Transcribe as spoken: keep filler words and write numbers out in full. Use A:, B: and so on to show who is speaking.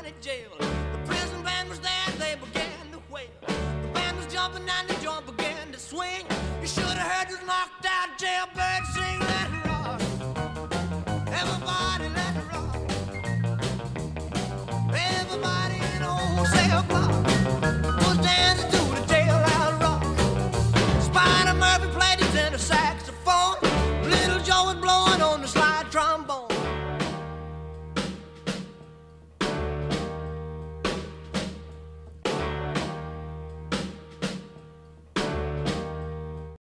A: county jail. The prison band was there, they began to wail. The band was jumping and the joint began to swing. You should have heard this knocked out jailbird sing. Let it rock, everybody let it rock. Everybody in old cell block.